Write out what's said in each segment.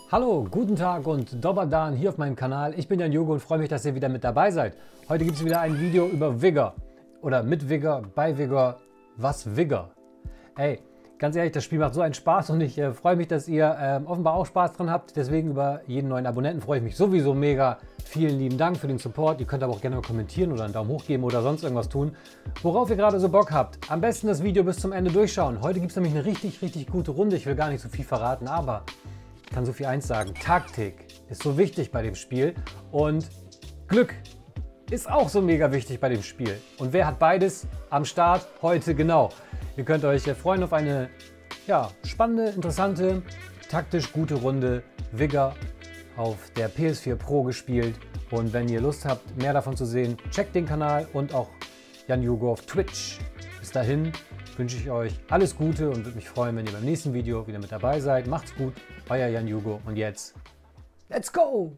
Hallo, guten Tag und Dobadan hier auf meinem Kanal. Ich bin Jan Jugo und freue mich, dass ihr wieder mit dabei seid. Heute gibt es wieder ein Video über Vigor. Oder mit Vigor, bei Vigor, was Vigor. Ey, ganz ehrlich, das Spiel macht so einen Spaß und ich freue mich, dass ihr offenbar auch Spaß dran habt. Deswegen über jeden neuen Abonnenten freue ich mich sowieso mega. Vielen lieben Dank für den Support. Ihr könnt aber auch gerne kommentieren oder einen Daumen hoch geben oder sonst irgendwas tun, worauf ihr gerade so Bock habt. Am besten das Video bis zum Ende durchschauen. Heute gibt es nämlich eine richtig gute Runde. Ich will gar nicht so viel verraten, aber ich kann so viel eins sagen, Taktik ist so wichtig bei dem Spiel und Glück ist auch so mega wichtig bei dem Spiel. Und wer hat beides am Start heute genau? Ihr könnt euch freuen auf eine spannende, interessante, taktisch gute Runde Vigor auf der PS4 Pro gespielt. Und wenn ihr Lust habt, mehr davon zu sehen, checkt den Kanal und auch Jan Jugo auf Twitch. Bis dahin wünsche ich euch alles Gute und würde mich freuen, wenn ihr beim nächsten Video wieder mit dabei seid. Macht's gut, euer Jan Jugo und jetzt, let's go!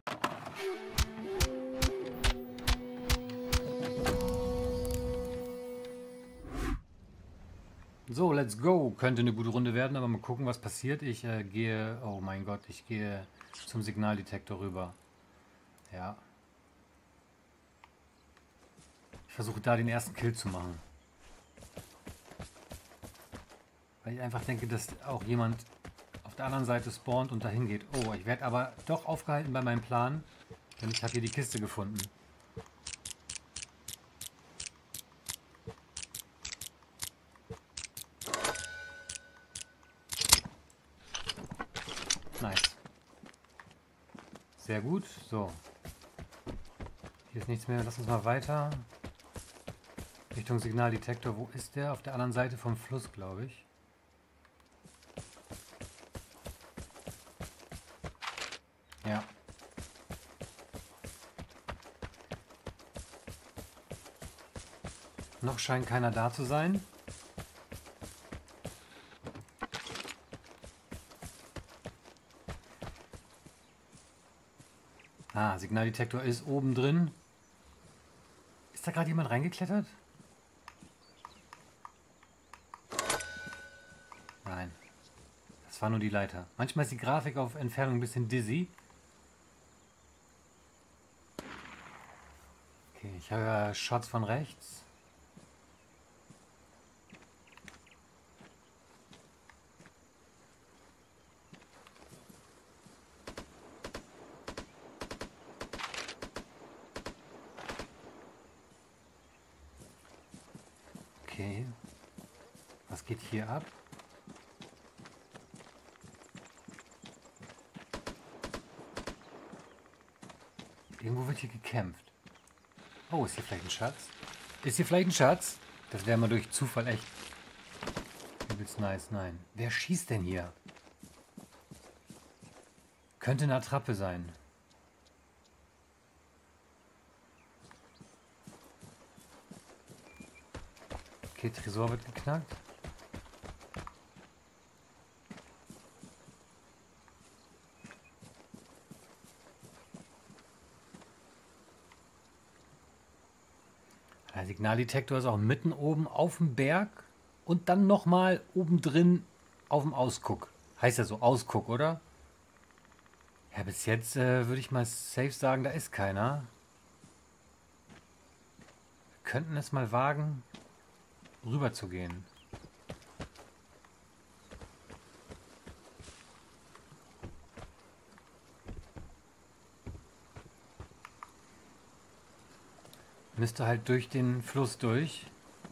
So, let's go. Könnte eine gute Runde werden, aber mal gucken, was passiert. Ich gehe, oh mein Gott, ich gehe zum Signaldetektor rüber. Ja. Ich versuche da den ersten Kill zu machen. Weil ich einfach denke, dass auch jemand auf der anderen Seite spawnt und dahin geht. Oh, ich werde aber doch aufgehalten bei meinem Plan, denn ich habe hier die Kiste gefunden. Nice. Sehr gut. So. Hier ist nichts mehr. Lass uns mal weiter. Richtung Signaldetektor. Wo ist der? Auf der anderen Seite vom Fluss, glaube ich. Ja. Noch scheint keiner da zu sein. Ah, Signaldetektor ist oben drin. Ist da gerade jemand reingeklettert? Nein. Das war nur die Leiter. Manchmal ist die Grafik auf Entfernung ein bisschen dizzy. Okay, ich höre Shots von rechts. Okay. Was geht hier ab? Irgendwo wird hier gekämpft. Oh, ist hier vielleicht ein Schatz? Ist hier vielleicht ein Schatz? Das wäre mal durch Zufall echt übelst nice. Nein. Wer schießt denn hier? Könnte eine Attrappe sein. Okay, Tresor wird geknackt. Der Signaldetektor ist auch mitten oben auf dem Berg und dann nochmal oben drin auf dem Ausguck. Heißt ja so Ausguck, oder? Ja, bis jetzt würde ich mal safe sagen, da ist keiner. Wir könnten es mal wagen, rüber zu gehen. Müsste halt durch den Fluss durch.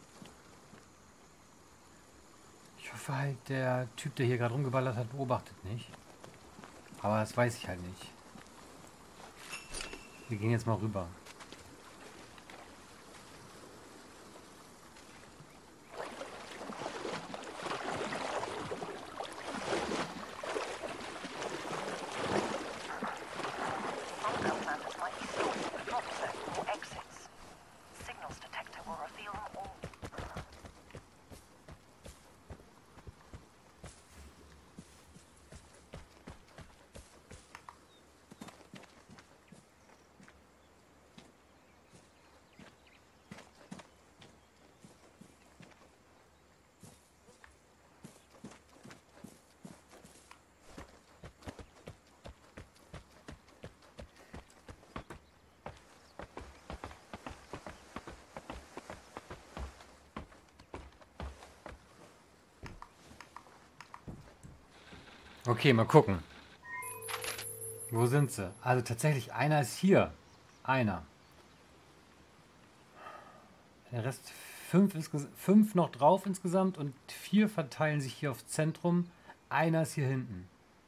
Ich hoffe halt, der Typ, der hier gerade rumgeballert hat, beobachtet nicht. Aber das weiß ich halt nicht. Wir gehen jetzt mal rüber. Okay, mal gucken. Wo sind sie? Also tatsächlich, einer ist hier. Einer. Der Rest, fünf noch drauf insgesamt und 4 verteilen sich hier aufs Zentrum. Einer ist hier hinten.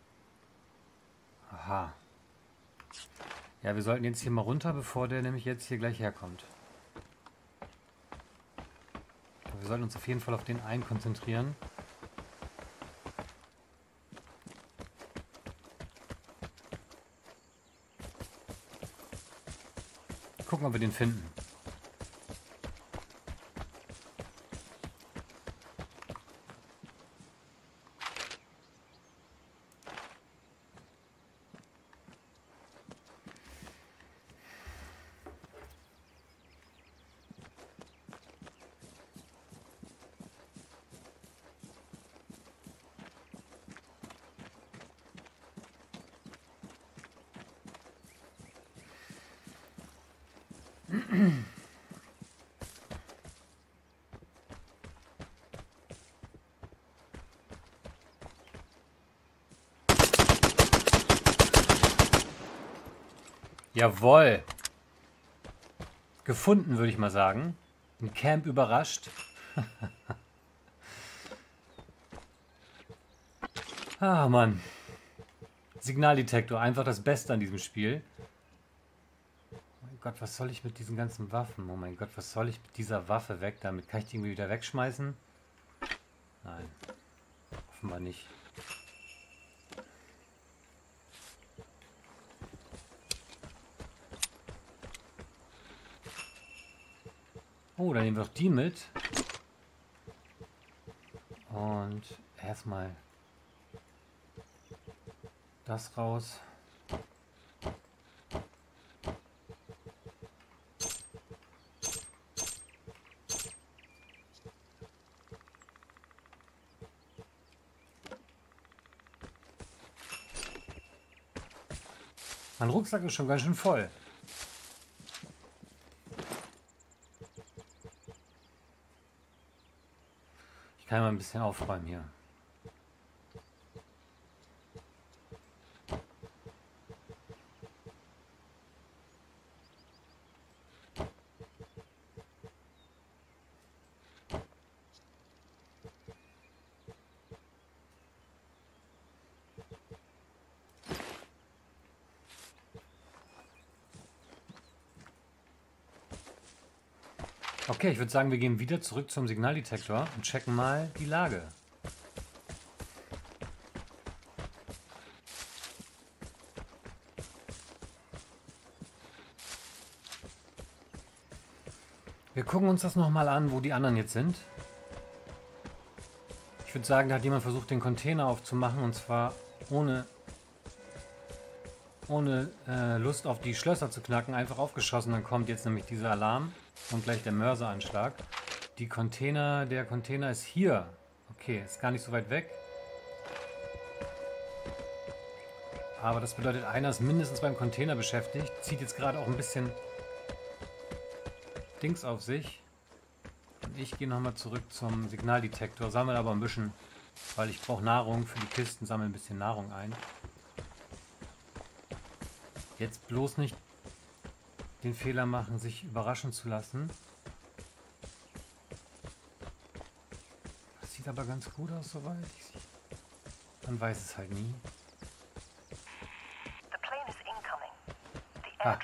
Aha. Ja, wir sollten jetzt hier mal runter, bevor der nämlich jetzt hier gleich herkommt. Wir sollten uns auf jeden Fall auf den einen konzentrieren. Gucken, ob wir den finden. Jawohl. Gefunden, würde ich mal sagen. Ein Camp überrascht. Ah, Mann. Signaldetektor, einfach das Beste an diesem Spiel. Oh mein Gott, was soll ich mit diesen ganzen Waffen? Oh mein Gott, was soll ich mit dieser Waffe weg damit? Kann ich die irgendwie wieder wegschmeißen? Nein. Offenbar nicht. Oh, dann nehmen wir doch die mit. Und erstmal das raus. Mein Rucksack ist schon ganz schön voll. Ich kann mal ein bisschen aufräumen hier. Okay, ich würde sagen, wir gehen wieder zurück zum Signaldetektor und checken mal die Lage. Wir gucken uns das nochmal an, wo die anderen jetzt sind. Ich würde sagen, da hat jemand versucht, den Container aufzumachen, und zwar ohne Lust auf die Schlösser zu knacken, einfach aufgeschossen. Dann kommt jetzt nämlich dieser Alarm und gleich der Mörseranschlag. Der Container ist hier. Okay, ist gar nicht so weit weg. Aber das bedeutet, einer ist mindestens beim Container beschäftigt. Zieht jetzt gerade auch ein bisschen Dings auf sich. Und ich gehe nochmal zurück zum Signaldetektor. Sammle aber ein bisschen, weil ich brauche Nahrung für die Kisten. Sammle ein bisschen Nahrung ein. Jetzt bloß nicht den Fehler machen, sich überraschen zu lassen. Das sieht aber ganz gut aus soweit. Man weiß es halt nie. Ah.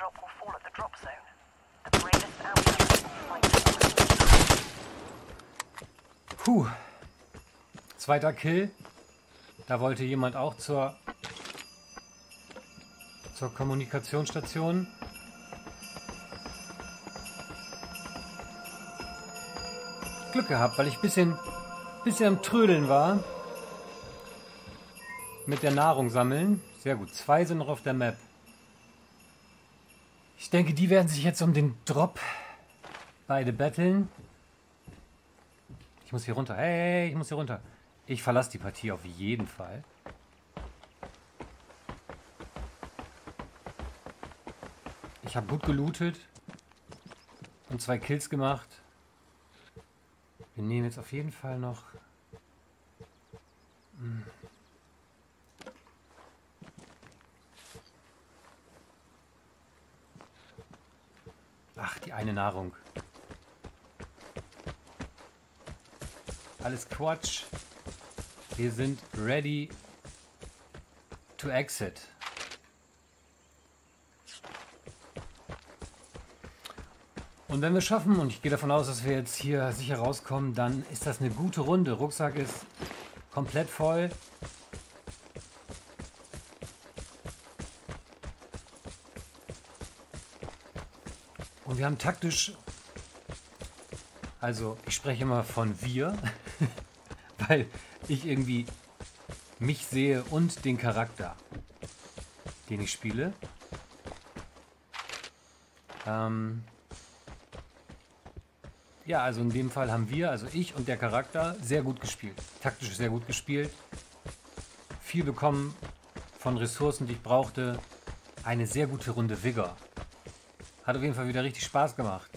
Puh. Zweiter Kill. Da wollte jemand auch zur Kommunikationsstation. Glück gehabt, weil ich ein bisschen am Trödeln war. Mit der Nahrung sammeln. Sehr gut. 2 sind noch auf der Map. Ich denke, die werden sich jetzt um den Drop beide betteln. Ich muss hier runter. Hey, ich muss hier runter. Ich verlasse die Partie auf jeden Fall. Ich habe gut gelootet und 2 Kills gemacht. Wir nehmen jetzt auf jeden Fall noch Ach, die eine Nahrung. Alles Quatsch. Wir sind ready to exit. Und wenn wir schaffen, und ich gehe davon aus, dass wir jetzt hier sicher rauskommen, dann ist das eine gute Runde. Rucksack ist komplett voll. Und wir haben taktisch, also ich spreche immer von wir, weil ich irgendwie mich sehe und den Charakter, den ich spiele. Ja, also in dem Fall haben wir, also ich und der Charakter, sehr gut gespielt. Taktisch sehr gut gespielt. Viel bekommen von Ressourcen, die ich brauchte. Eine sehr gute Runde Vigor. Hat auf jeden Fall wieder richtig Spaß gemacht.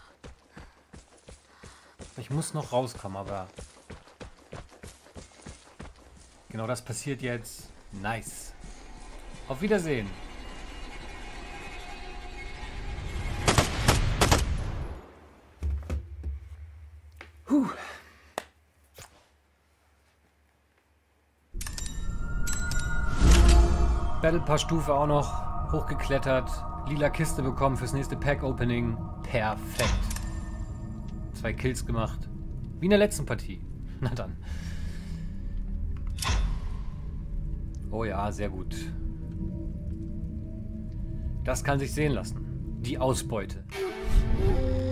Ich muss noch rauskommen, aber genau das passiert jetzt. Nice. Auf Wiedersehen. Battle Pass Stufe auch noch hochgeklettert. Lila Kiste bekommen fürs nächste Pack Opening. Perfekt. 2 Kills gemacht. Wie in der letzten Partie. Na dann. Oh ja, sehr gut. Das kann sich sehen lassen. Die Ausbeute.